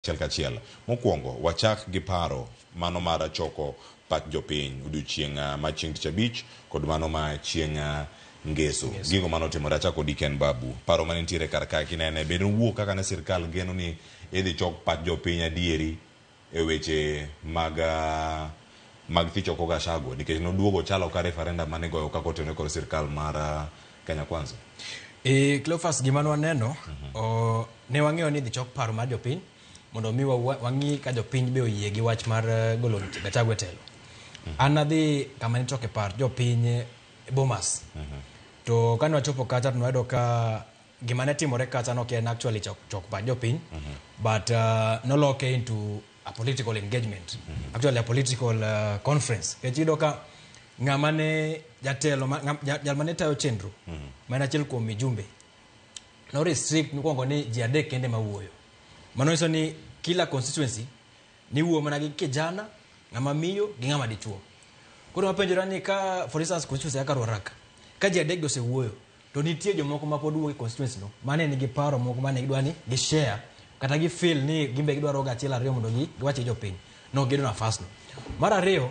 Kachiel. Mokwongo, wachak gi paro mano mar choko pach jopiny odiochieng' ma chieng' tich abich kod mano ma chieng' ngeso. Gigo mano timore achako di Ken Babu. Paro mane nitiere kar ka kinene bedo wuok kaka ne sirkal geno ni idhi chok pach jopiny adieri e weche mag thicho ko Gachagua nikech noduogo chalo ka referendum mane goyo kako otene kod sirkal mar Kenya Kwanza. Cleophas gima waneno ne wang'eyo ni dhi chok paro mar jopiny mondo mi wang'i ka jopiny be oyie gi wach mar golo Gachagua telo. An adhi kama ne choke par jopiny Bomas. To kane wachopo kacha tunayudo ka gima ne timore kacha no en actually chok par jopiny, but noloke into a political engagement. Actually a political conference. Kechiyudo ka ng'ama ne jatelo jal mane tayo Chenro mana achiel kuom mijumbe no restrict nukongo ni ji adek kende mawuoyo. Mano iso ni kila constituency ni wuo mana gi kijana, ng'ama miyo gi ng'ama dichuo. Koro wapenjora ni ka for instance constituency ya Karwaraka ka ji adek dose wuoyo to nitie jomoko ma pod wuok e constituency no mane nigi paro moko mane gidwa ni gi share kata gi feel ni gimbe gidwaro ga achiel ariyo mondo giwache jopiny no gido nafas no. Mar ariyo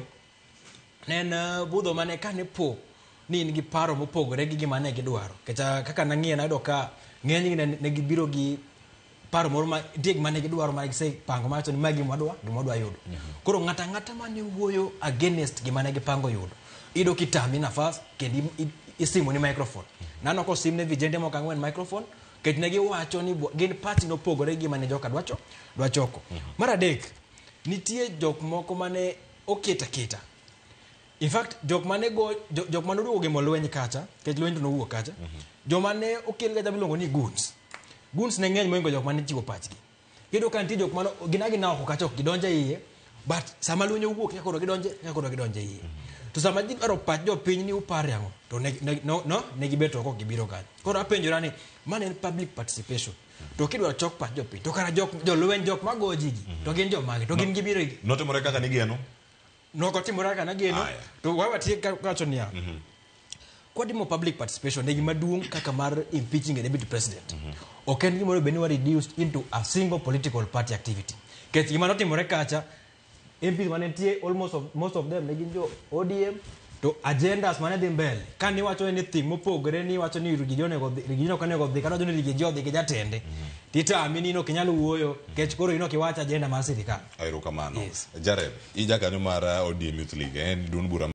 nen budho mane kane po ni nigi paro mopogore gi gima ne gidwaro. Kaka nang'iye nayudo ka ng'eny ne gibiro gi paro moro ma dig mane gidwaro ma gise pango ma to ni magi gimodwa yudo. Koro ng'ata mane wuoyo against gima ne gipango yudo ido kitami nafas kendi isimo ni microphone. Nano ko simne vijende moko ang'wen microphone ket ne giwacho ni gin party no pogore gi mane joka dwa choko. Mar adek nitie jok moko mane oketa. In fact, jok mane oduogo gemo lweny kacha, kech lweny to nowuok kacha, joma ne okel ga miluongo ni goons. Goons ne ng'eny moingo jok mane chiwo pachgi. Iyudo ka nitie jok mane gina oko kacha ok gidonje iye, but sama lweny owuok nyaka gidonje iye. To sama ji dwaro pach jopiny ni upar yango, to ne gibet oko gibiro kanyo. Koro apenjora ni mane en public participation. To kidwa chok pach jopiny, to kara jolweny jok mago jigi, to gin jomage, to gin gibiro igi. Notimore kaka nigeno? Noko timore kaka nageno. To wawatie kacho niya. Kwadimo public participation ne gima duong' kaka mar impeaching a deputy president. Ok en gimoro beni reduced into a single political party activity. Kech gima notimore kacha MPs manentie most of them ne gin jo ODM to agendas mane dhi mbele. Ka ni wacho anything mopogore ni wacho ni rigijone kanego dhi kata joni rigijio dhi gi jatende. Titami ni no kinyalo wuoyo kech koro ino kiwacha agenda mar sirikal. Ayro kamano. Yes. Jareb, ija kanyo mar ODM Youth League en dun bura